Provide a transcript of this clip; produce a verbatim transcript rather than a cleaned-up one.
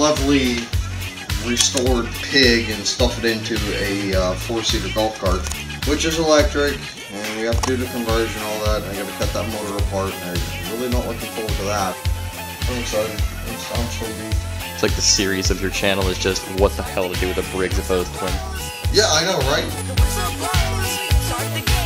lovely restored pig and stuff it into a uh, four-seater golf cart, which is electric, and we have to do the conversion and all that. I got to cut that motor apart, and I'm really not looking forward to that. I'm excited. I'm, I'm so deep. It's like the series of your channel is just what the hell to do with the Briggs of both twins. Yeah, I know, right?